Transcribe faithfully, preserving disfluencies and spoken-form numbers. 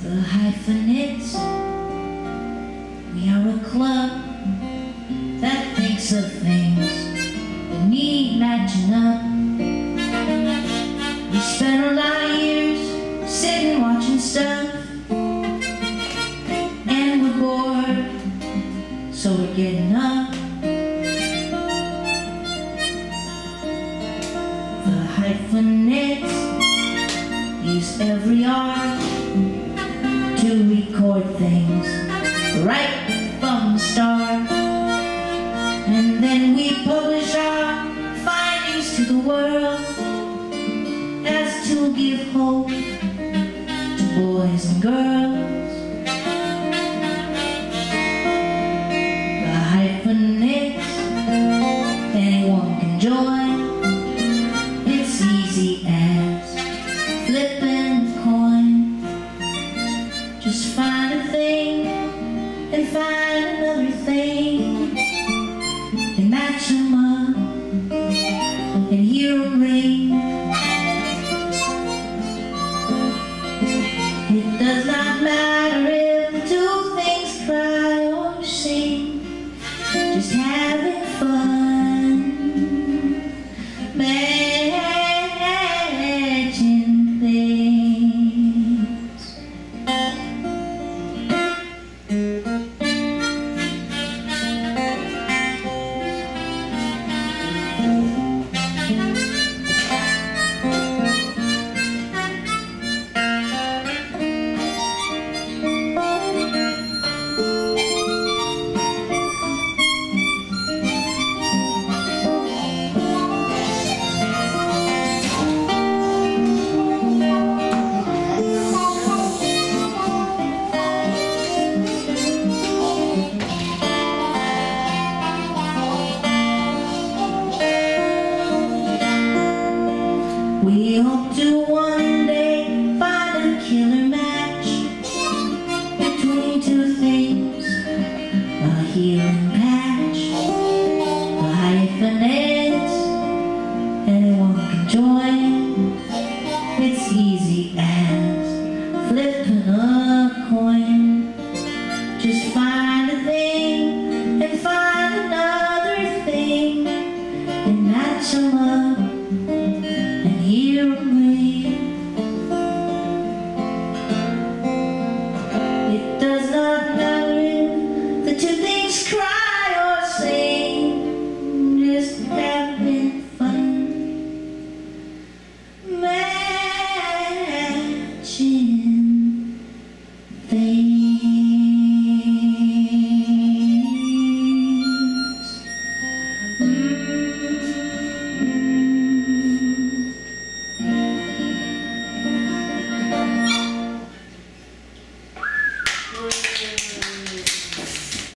The Hyphenates, we are a club that thinks of things that need matching up. We spent a lot of years sitting watching stuff, and we're bored, so we're getting up. The Hyphenates use every art to record things right from the start, and then we publish our findings to the world as to give hope to boys and girls.